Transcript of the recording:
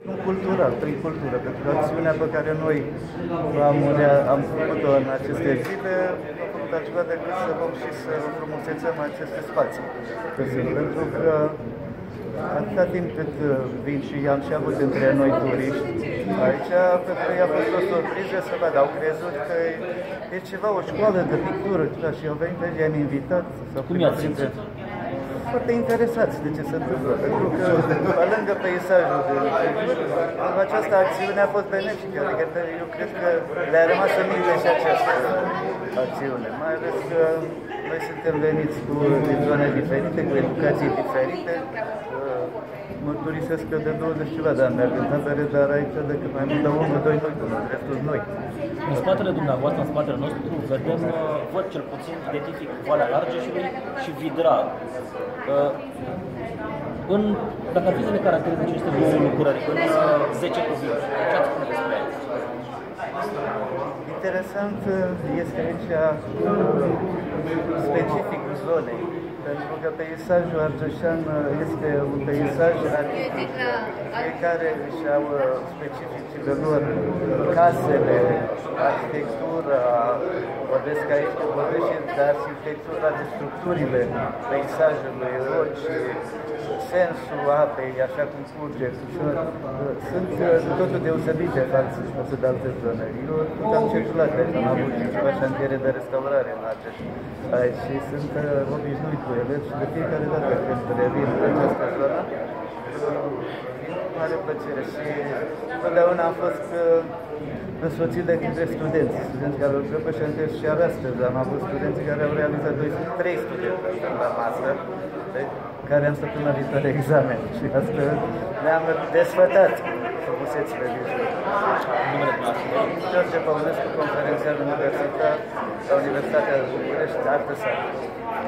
Cultural, prin cultură, pentru că acțiunea pe care noi am făcut-o în aceste zile nu a făcut altceva decât să vom și să frumusețăm aceste spații. Pentru că atâta timp cât vin și am și avut între noi turiști aici, pentru că i-a fost o surpriză să vadă, au crezut că e ceva, o școală de pictură, și au venit aici, i-am invitat. Cum i-ați simțit? Foarte interesați de ce se întâmplă, pentru că, pe lângă peisajul această acțiune a fost benefică, adică eu cred că le-a rămas în minte și această acțiune, mai ales că noi suntem veniți din zone diferite, cu educații diferite. Mărturisesc că de 20 ceva de ani merg în tabere, dar aici decât mai mult de 1-2 noi cunosc, restul noi. În spatele dumneavoastră, în spatele nostru, văd cel puțin, identific Valea Argeșului și Vidrag. Dacă ar fi să ne caracterizeze aceste două lucrări în 10 cuvinte, ce ați spune despre ele? Interesant este aici specificul zonei, pentru că peisajul argeșean este un peisaj artistic. Fiecare își au specificile lor, casele, arhitectura, vorbesc aici, vorbesc și de arhitectura, de structurile peisajului, roci, sensul apei, așa cum curge, sunt totul deosebite față de alte zone. Eu am circulat aici, am avut ceva șantiere de restaurare în aici și sunt obișnuit cu ele și de fiecare dată când revin în această zonă, mare plăcere și totdeauna am fost însoțit de către studenți care lucră pe șantier și astăzi am avut studenții care au realizat 3 studenți la masă, care am săptămâna viitoare examen și astăzi ne-am desfătat frumusețile din jur. George Păunescu, conferențiar universitar la Universitatea București, Artă Sacră.